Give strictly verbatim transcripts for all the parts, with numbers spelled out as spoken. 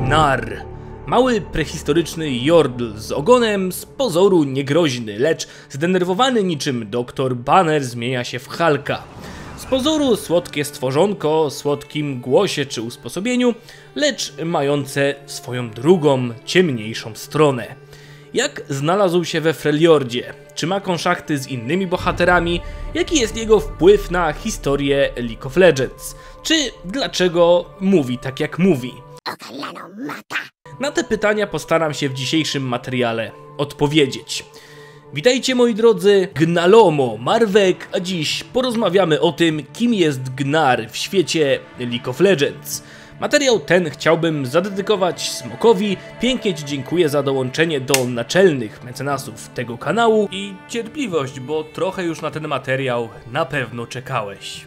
Gnar. Mały, prehistoryczny jordl z ogonem, z pozoru niegroźny, lecz zdenerwowany niczym doktor Banner zmienia się w Hulka. Z pozoru słodkie stworzonko o słodkim głosie czy usposobieniu, lecz mające swoją drugą, ciemniejszą stronę. Jak znalazł się we Freljordzie? Czy ma konszachty z innymi bohaterami? Jaki jest jego wpływ na historię League of Legends? Czy dlaczego mówi tak jak mówi? Na te pytania postaram się w dzisiejszym materiale odpowiedzieć. Witajcie moi drodzy, Gnalomo, Marwek, a dziś porozmawiamy o tym, kim jest Gnar w świecie League of Legends. Materiał ten chciałbym zadedykować Smokowi, pięknie Ci dziękuję za dołączenie do naczelnych mecenasów tego kanału i cierpliwość, bo trochę już na ten materiał na pewno czekałeś.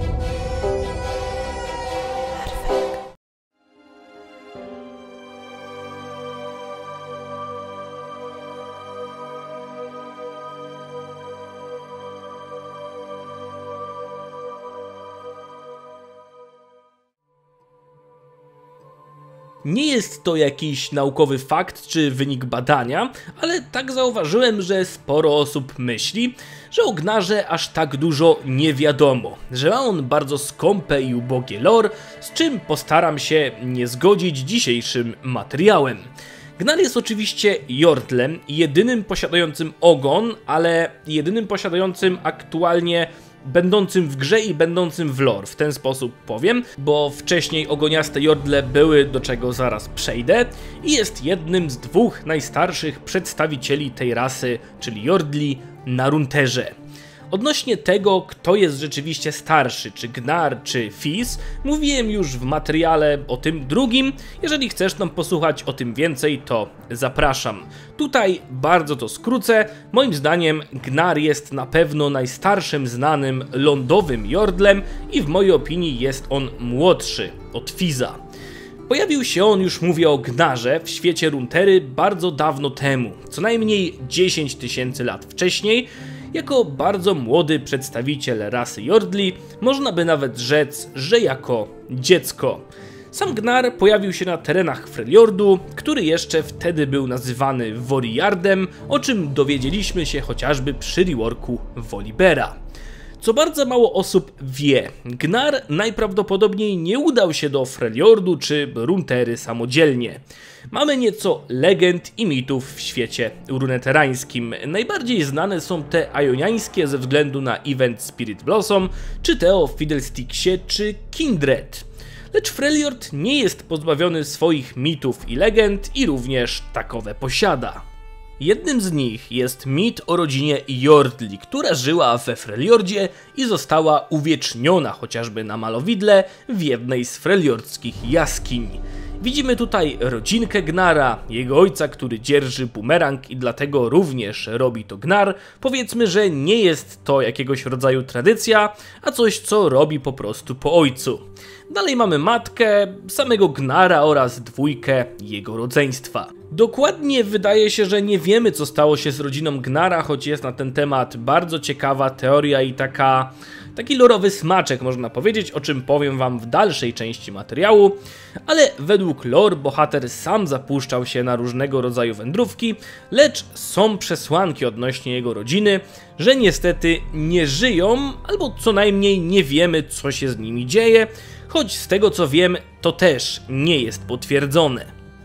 Nie jest to jakiś naukowy fakt czy wynik badania, ale tak zauważyłem, że sporo osób myśli, że o Gnarze aż tak dużo nie wiadomo, że ma on bardzo skąpe i ubogie lore, z czym postaram się nie zgodzić dzisiejszym materiałem. Gnar jest oczywiście jordlem i jedynym posiadającym ogon, ale jedynym posiadającym aktualnie będącym w grze i będącym w lore, w ten sposób powiem, bo wcześniej ogoniaste jordle były, do czego zaraz przejdę, i jest jednym z dwóch najstarszych przedstawicieli tej rasy, czyli jordli, na Runeterze. Odnośnie tego, kto jest rzeczywiście starszy, czy Gnar, czy Fizz, mówiłem już w materiale o tym drugim. Jeżeli chcesz tam posłuchać o tym więcej, to zapraszam. Tutaj bardzo to skrócę. Moim zdaniem Gnar jest na pewno najstarszym znanym lądowym jordlem i w mojej opinii jest on młodszy od Fizza. Pojawił się on, już mówię o Gnarze, w świecie Runetery bardzo dawno temu, co najmniej dziesięć tysięcy lat wcześniej. Jako bardzo młody przedstawiciel rasy jordli, można by nawet rzec, że jako dziecko. Sam Gnar pojawił się na terenach Freljordu, który jeszcze wtedy był nazywany Warriordem, o czym dowiedzieliśmy się chociażby przy reworku Volibeara. Co bardzo mało osób wie, Gnar najprawdopodobniej nie udał się do Freljordu czy Runetery samodzielnie. Mamy nieco legend i mitów w świecie runeterańskim. Najbardziej znane są te ioniańskie ze względu na event Spirit Blossom, czy te o Fiddlesticksie czy Kindred. Lecz Freljord nie jest pozbawiony swoich mitów i legend i również takowe posiada. Jednym z nich jest mit o rodzinie Jordli, która żyła we Freljordzie i została uwieczniona chociażby na malowidle w jednej z freljordzkich jaskiń. Widzimy tutaj rodzinkę Gnara, jego ojca, który dzierży bumerang i dlatego również robi to Gnar. Powiedzmy, że nie jest to jakiegoś rodzaju tradycja, a coś, co robi po prostu po ojcu. Dalej mamy matkę, samego Gnara oraz dwójkę jego rodzeństwa. Dokładnie wydaje się, że nie wiemy, co stało się z rodziną Gnara, choć jest na ten temat bardzo ciekawa teoria i taka... Taki lorowy smaczek, można powiedzieć, o czym powiem wam w dalszej części materiału, ale według lore bohater sam zapuszczał się na różnego rodzaju wędrówki, lecz są przesłanki odnośnie jego rodziny, że niestety nie żyją, albo co najmniej nie wiemy, co się z nimi dzieje, choć z tego co wiem, to też nie jest potwierdzone.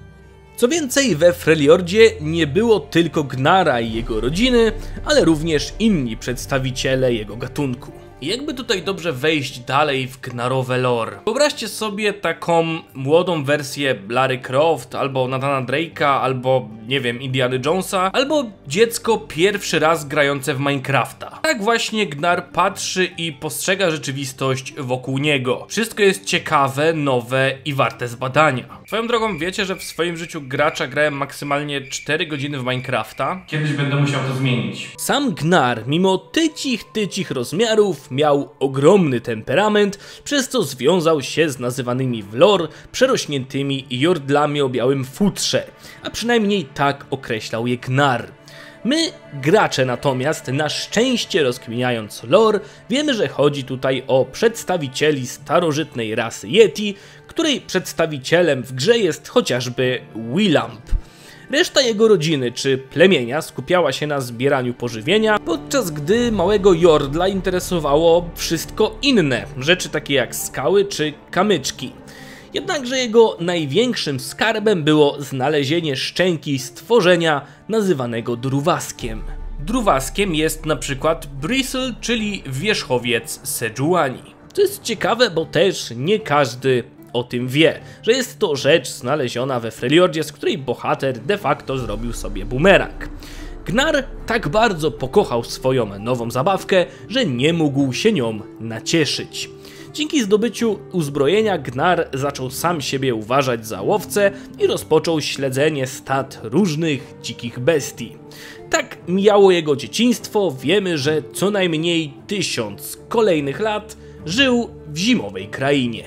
Co więcej, we Freljordzie nie było tylko Gnara i jego rodziny, ale również inni przedstawiciele jego gatunku. Jakby tutaj dobrze wejść dalej w Gnarowe lore? Wyobraźcie sobie taką młodą wersję Lara Croft, albo Nathana Drake'a, albo nie wiem, Indiana Jonesa, albo dziecko pierwszy raz grające w Minecrafta. Tak właśnie Gnar patrzy i postrzega rzeczywistość wokół niego. Wszystko jest ciekawe, nowe i warte zbadania. Swoją drogą wiecie, że w swoim życiu gracza grałem maksymalnie cztery godziny w Minecrafta? Kiedyś będę musiał to zmienić. Sam Gnar, mimo tycich, tycich rozmiarów, miał ogromny temperament, przez co związał się z nazywanymi w lore przerośniętymi jordlami o białym futrze, a przynajmniej tak określał je Gnar. My, gracze natomiast, na szczęście rozkminiając lore, wiemy, że chodzi tutaj o przedstawicieli starożytnej rasy Yeti, której przedstawicielem w grze jest chociażby Willamp. Reszta jego rodziny czy plemienia skupiała się na zbieraniu pożywienia, podczas gdy małego Jordla interesowało wszystko inne, rzeczy takie jak skały czy kamyczki. Jednakże jego największym skarbem było znalezienie szczęki stworzenia nazywanego Druwaskiem. Druwaskiem jest na przykład Bristle, czyli wierzchowiec Sejuani. To jest ciekawe, bo też nie każdy o tym wie, że jest to rzecz znaleziona we Freljordzie, z której bohater de facto zrobił sobie bumerang. Gnar tak bardzo pokochał swoją nową zabawkę, że nie mógł się nią nacieszyć. Dzięki zdobyciu uzbrojenia Gnar zaczął sam siebie uważać za łowcę i rozpoczął śledzenie stad różnych dzikich bestii. Tak mijało jego dzieciństwo, wiemy, że co najmniej tysiąc kolejnych lat żył w zimowej krainie.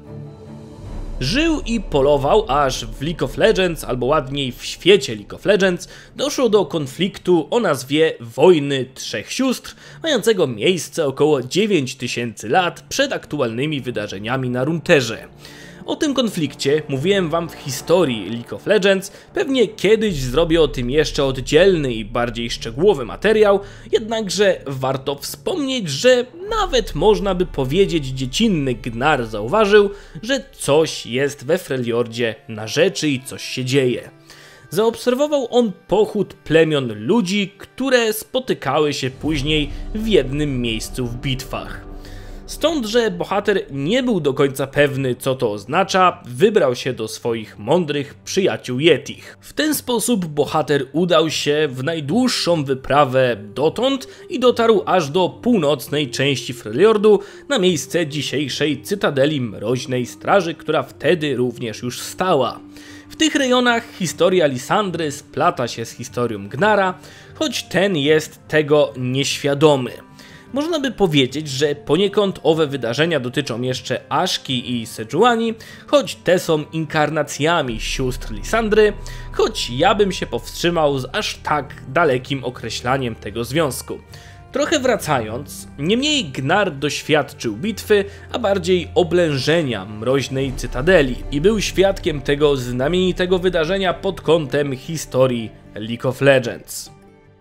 Żył i polował, aż w League of Legends, albo ładniej w świecie League of Legends, doszło do konfliktu o nazwie Wojny Trzech Sióstr, mającego miejsce około dziewięć tysięcy lat przed aktualnymi wydarzeniami na Runeterze. O tym konflikcie mówiłem wam w historii League of Legends, pewnie kiedyś zrobię o tym jeszcze oddzielny i bardziej szczegółowy materiał, jednakże warto wspomnieć, że nawet można by powiedzieć dziecinny Gnar zauważył, że coś jest we Freljordzie na rzeczy i coś się dzieje. Zaobserwował on pochód plemion ludzi, które spotykały się później w jednym miejscu w bitwach. Stąd, że bohater nie był do końca pewny, co to oznacza, wybrał się do swoich mądrych przyjaciół Yetich. W ten sposób bohater udał się w najdłuższą wyprawę dotąd i dotarł aż do północnej części Freljordu, na miejsce dzisiejszej Cytadeli Mroźnej Straży, która wtedy również już stała. W tych rejonach historia Lisandry splata się z historią Gnara, choć ten jest tego nieświadomy. Można by powiedzieć, że poniekąd owe wydarzenia dotyczą jeszcze Ashki i Sejuani, choć te są inkarnacjami sióstr Lisandry, choć ja bym się powstrzymał z aż tak dalekim określaniem tego związku. Trochę wracając, niemniej Gnar doświadczył bitwy, a bardziej oblężenia mroźnej Cytadeli i był świadkiem tego znamienitego wydarzenia pod kątem historii League of Legends.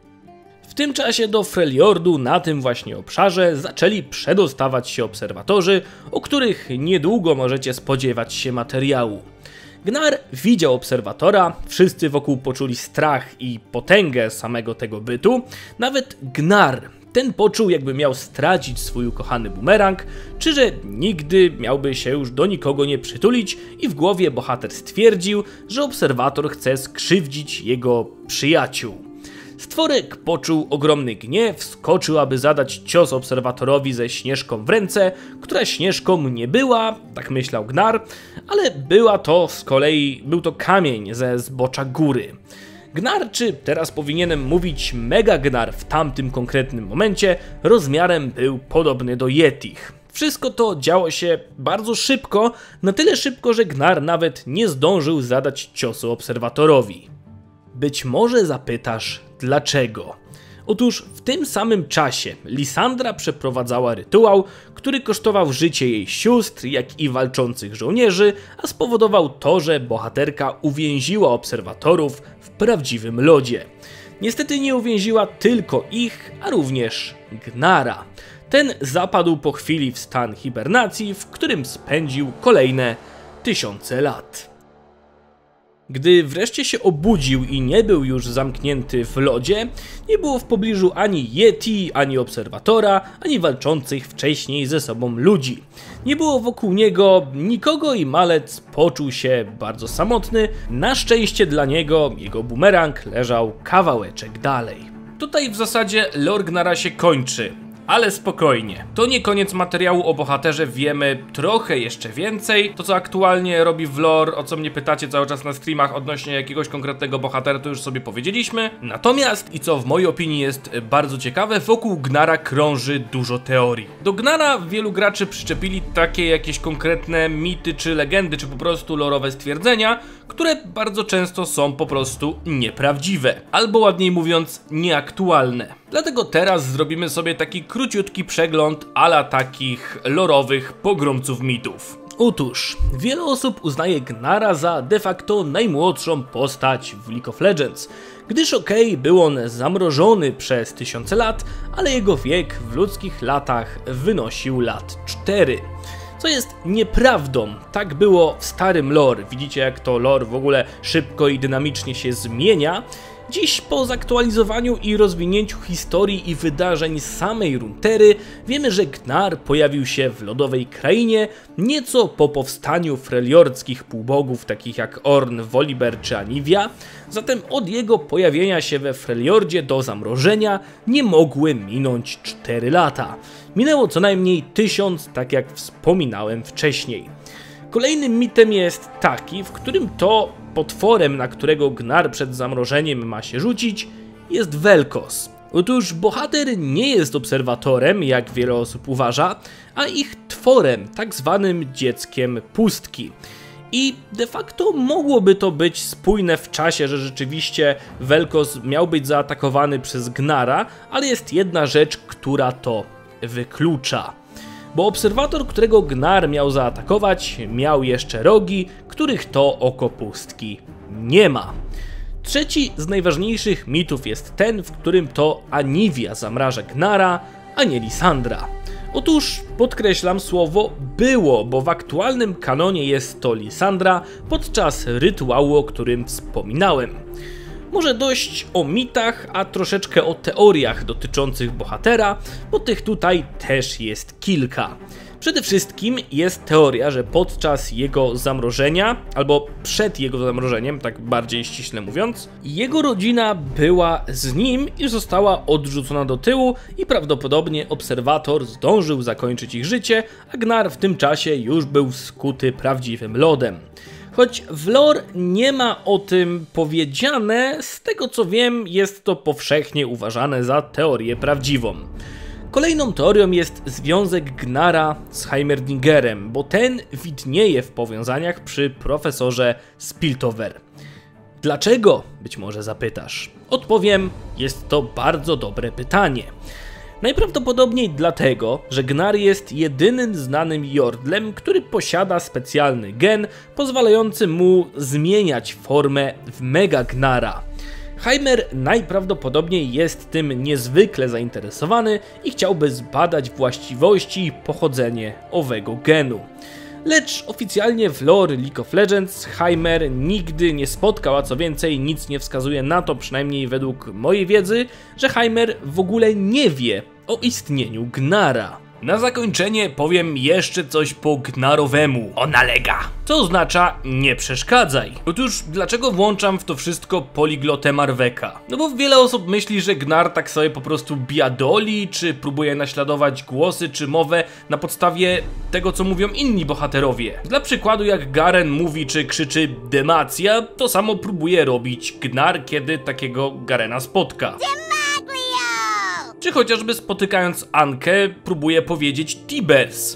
W tym czasie do Freljordu na tym właśnie obszarze zaczęli przedostawać się obserwatorzy, o których niedługo możecie spodziewać się materiału. Gnar widział obserwatora, wszyscy wokół poczuli strach i potęgę samego tego bytu, nawet Gnar. Ten poczuł, jakby miał stracić swój ukochany bumerang, czy że nigdy miałby się już do nikogo nie przytulić i w głowie bohater stwierdził, że obserwator chce skrzywdzić jego przyjaciół. Stworek poczuł ogromny gniew, skoczył, aby zadać cios obserwatorowi ze Śnieżką w ręce, która Śnieżką nie była, tak myślał Gnar, ale była to z kolei, był to kamień ze zbocza góry. Gnar, czy teraz powinienem mówić Mega Gnar w tamtym konkretnym momencie, rozmiarem był podobny do Yetich. Wszystko to działo się bardzo szybko, na tyle szybko, że Gnar nawet nie zdążył zadać ciosu obserwatorowi. Być może zapytasz, dlaczego? Otóż w tym samym czasie Lisandra przeprowadzała rytuał, który kosztował życie jej sióstr, jak i walczących żołnierzy, a spowodował to, że bohaterka uwięziła obserwatorów w prawdziwym lodzie. Niestety nie uwięziła tylko ich, a również Gnara. Ten zapadł po chwili w stan hibernacji, w którym spędził kolejne tysiące lat. Gdy wreszcie się obudził i nie był już zamknięty w lodzie, nie było w pobliżu ani Yeti, ani obserwatora, ani walczących wcześniej ze sobą ludzi. Nie było wokół niego nikogo i malec poczuł się bardzo samotny. Na szczęście dla niego jego bumerang leżał kawałeczek dalej. Tutaj w zasadzie lore Gnara się kończy. Ale spokojnie, to nie koniec materiału o bohaterze, wiemy trochę jeszcze więcej. To co aktualnie robi w lore, o co mnie pytacie cały czas na streamach odnośnie jakiegoś konkretnego bohatera, to już sobie powiedzieliśmy. Natomiast, i co w mojej opinii jest bardzo ciekawe, wokół Gnara krąży dużo teorii. Do Gnara wielu graczy przyczepili takie jakieś konkretne mity czy legendy, czy po prostu lorowe stwierdzenia, które bardzo często są po prostu nieprawdziwe, albo ładniej mówiąc nieaktualne. Dlatego teraz zrobimy sobie taki króciutki przegląd ala takich lorowych pogromców mitów. Otóż, wiele osób uznaje Gnara za de facto najmłodszą postać w League of Legends, gdyż okej, okay, był on zamrożony przez tysiące lat, ale jego wiek w ludzkich latach wynosił lat cztery. Co jest nieprawdą, tak było w starym lore. Widzicie, jak to lore w ogóle szybko i dynamicznie się zmienia. Dziś po zaktualizowaniu i rozwinięciu historii i wydarzeń samej Runeterry wiemy, że Gnar pojawił się w lodowej krainie nieco po powstaniu freljordskich półbogów takich jak Ornn, Volibear czy Anivia, zatem od jego pojawienia się we Freljordzie do zamrożenia nie mogły minąć cztery lata. Minęło co najmniej tysiąc, tak jak wspominałem wcześniej. Kolejnym mitem jest taki, w którym to potworem, na którego Gnar przed zamrożeniem ma się rzucić, jest Vel'Koz. Otóż bohater nie jest obserwatorem, jak wiele osób uważa, a ich tworem, tak zwanym dzieckiem pustki. I de facto mogłoby to być spójne w czasie, że rzeczywiście Vel'Koz miał być zaatakowany przez Gnara, ale jest jedna rzecz, która to wyklucza. Bo obserwator, którego Gnar miał zaatakować, miał jeszcze rogi, których to oko pustki nie ma. Trzeci z najważniejszych mitów jest ten, w którym to Anivia zamraża Gnara, a nie Lissandra. Otóż podkreślam słowo było, bo w aktualnym kanonie jest to Lissandra podczas rytuału, o którym wspominałem. Może dość o mitach, a troszeczkę o teoriach dotyczących bohatera, bo tych tutaj też jest kilka. Przede wszystkim jest teoria, że podczas jego zamrożenia, albo przed jego zamrożeniem, tak bardziej ściśle mówiąc, jego rodzina była z nim i została odrzucona do tyłu i prawdopodobnie obserwator zdążył zakończyć ich życie, a Gnar w tym czasie już był skuty prawdziwym lodem. Choć w lore nie ma o tym powiedziane, z tego co wiem jest to powszechnie uważane za teorię prawdziwą. Kolejną teorią jest związek Gnara z Heimerdingerem, bo ten widnieje w powiązaniach przy profesorze Spiltover. Dlaczego? Być może zapytasz. Odpowiem, jest to bardzo dobre pytanie. Najprawdopodobniej dlatego, że Gnar jest jedynym znanym Jordlem, który posiada specjalny gen pozwalający mu zmieniać formę w Mega Gnara. Heimer najprawdopodobniej jest tym niezwykle zainteresowany i chciałby zbadać właściwości i pochodzenie owego genu. Lecz oficjalnie w lore League of Legends Heimer nigdy nie spotkał, a co więcej nic nie wskazuje na to, przynajmniej według mojej wiedzy, że Heimer w ogóle nie wie o istnieniu Gnara. Na zakończenie powiem jeszcze coś po gnarowemu. On nalega. Co oznacza nie przeszkadzaj. Otóż dlaczego włączam w to wszystko poliglotę Marveka? No bo wiele osób myśli, że Gnar tak sobie po prostu biadoli, czy próbuje naśladować głosy, czy mowę na podstawie tego, co mówią inni bohaterowie. Dla przykładu, jak Garen mówi, czy krzyczy Demacja, to samo próbuje robić Gnar, kiedy takiego Garena spotka. Czy chociażby spotykając Ankę próbuje powiedzieć Tibers.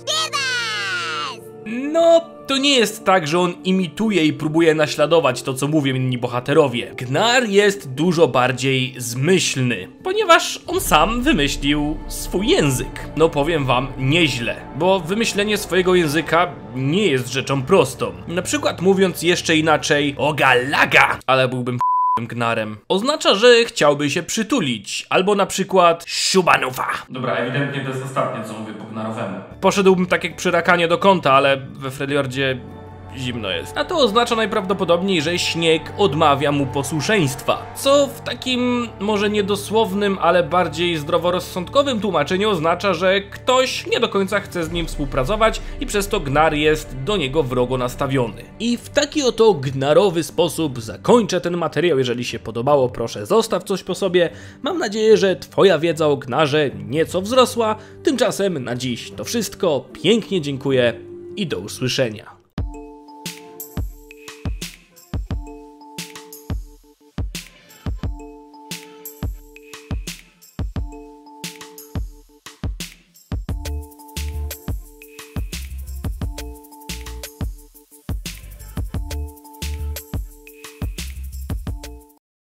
No, to nie jest tak, że on imituje i próbuje naśladować to, co mówią inni bohaterowie. Gnar jest dużo bardziej zmyślny, ponieważ on sam wymyślił swój język. No powiem wam, nieźle, bo wymyślenie swojego języka nie jest rzeczą prostą. Na przykład mówiąc jeszcze inaczej Ogalaga, ale byłbym Gnarem. Oznacza, że chciałby się przytulić, albo na przykład Shubanufa. Dobra, ewidentnie to jest ostatnie, co mówię po gnarowemu. Poszedłbym tak jak przy rakanie do kąta, ale we Freljordzie zimno jest. A to oznacza najprawdopodobniej, że śnieg odmawia mu posłuszeństwa. Co w takim może niedosłownym, ale bardziej zdroworozsądkowym tłumaczeniu oznacza, że ktoś nie do końca chce z nim współpracować i przez to Gnar jest do niego wrogo nastawiony. I w taki oto gnarowy sposób zakończę ten materiał. Jeżeli się podobało, proszę zostaw coś po sobie. Mam nadzieję, że twoja wiedza o Gnarze nieco wzrosła. Tymczasem na dziś to wszystko. Pięknie dziękuję i do usłyszenia.